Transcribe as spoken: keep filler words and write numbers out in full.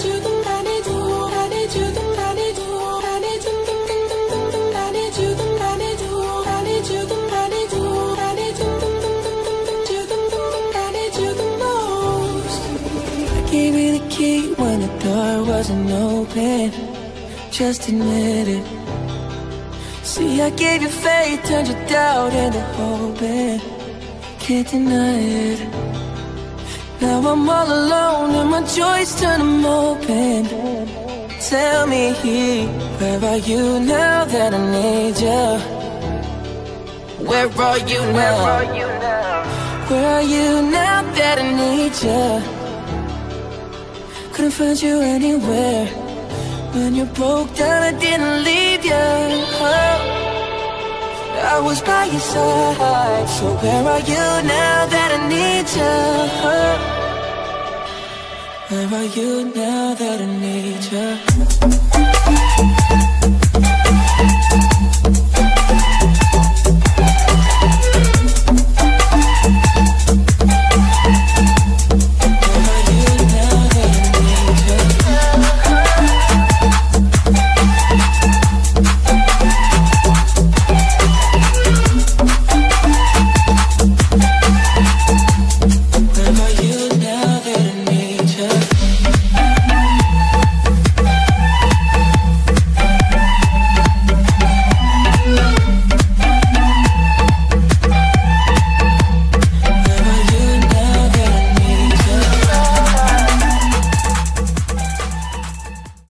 Gave you the key when the door wasn't open. Just admit it. See, I gave you faith, turned your doubt into hope, and can't deny it. Now I'm all alone and my joys turn them open. Tell me, where are you now that I need you? Where are you now? Where are you now that I need you? Couldn't find you anywhere. When you broke down, I didn't leave you. Oh, I was by your side. So where are you now that I need you? Oh, where are you now that I need you?